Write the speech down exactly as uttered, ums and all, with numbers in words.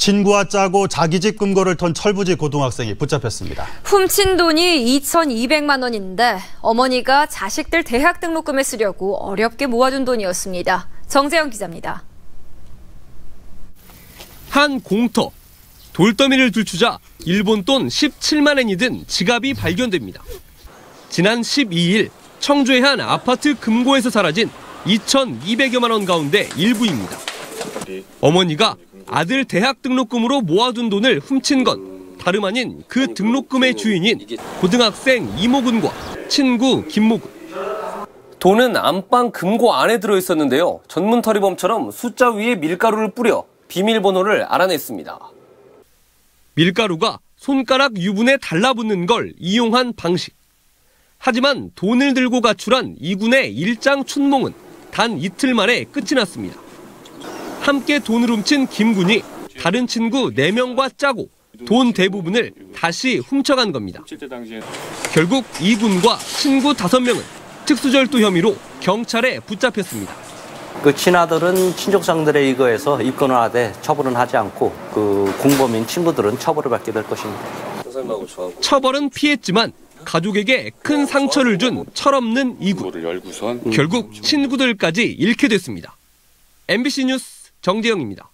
친구와 짜고 자기 집 금고를 턴 철부지 고등학생이 붙잡혔습니다. 훔친 돈이 이천이백만 원인데 어머니가 자식들 대학 등록금에 쓰려고 어렵게 모아둔 돈이었습니다. 정재영 기자입니다. 한 공터. 돌더미를 들추자 일본 돈 십칠만 엔이 든 지갑이 발견됩니다. 지난 십이일 청주의 한 아파트 금고에서 사라진 이천이백여만 원 가운데 일부입니다. 어머니가 아들 대학 등록금으로 모아둔 돈을 훔친 건 다름 아닌 그 등록금의 주인인 고등학생 이모군과 친구 김모군. 돈은 안방 금고 안에 들어있었는데요. 전문터리범처럼 숫자 위에 밀가루를 뿌려 비밀번호를 알아냈습니다. 밀가루가 손가락 유분에 달라붙는 걸 이용한 방식. 하지만 돈을 들고 가출한 이군의 일장 춘몽은 단 이틀 만에 끝이 났습니다. 함께 돈을 훔친 김군이 다른 친구 네 명과 짜고 돈 대부분을 다시 훔쳐간 겁니다. 결국 이군과 친구 다섯 명은 특수절도 혐의로 경찰에 붙잡혔습니다. 그 친아들은 친족장들에 의거해서 입건을 하되 처벌은 하지 않고 그 공범인 친구들은 처벌을 받게 될 것입니다. 처벌은 피했지만 가족에게 큰 상처를 준 철없는 이군. 결국 친구들까지 잃게 됐습니다. 엠비씨 뉴스 정재영입니다.